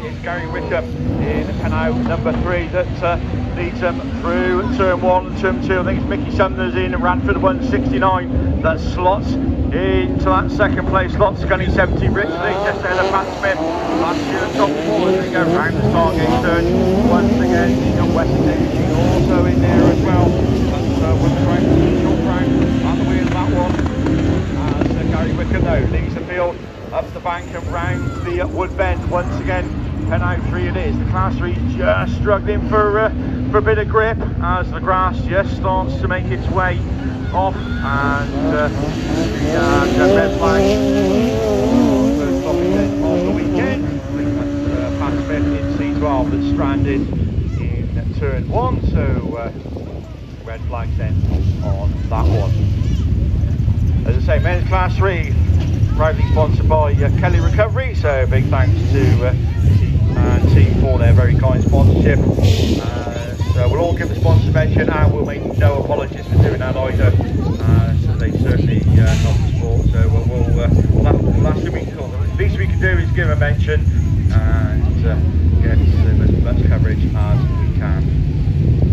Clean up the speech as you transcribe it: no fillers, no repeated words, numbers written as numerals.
It's Gary Wickham in Pennow number 3 that leads them through turn 1 and turn 2. I think it's Mickey Sumners in Ranford 169 that slots into that second place. Slots Gunny 70 Richley just ahead of Pat Smith. Last year top 4 as we go round the Stargate turn. Once again, you've got Western Energy also in there as well. That's Woodround, short round at the wheel of that one. As Gary Wickham though leads the field up the bank and round the wood bend once again. Pennow 3 it is. The class 3 just struggling for a bit of grip as the grass just starts to make its way off, and the red flag first stopping then of the weekend. I think that's Pat Smith in C12 that's stranded in turn 1, so red flags then on that one. As I say, men's class 3 proudly sponsored by Kelly Recovery, so big thanks to team for their very kind sponsorship. So we'll all give the sponsor mention and we'll make no apologies for doing that either. So they certainly help the sport. So the least we can do is give a mention and get as much coverage as we can.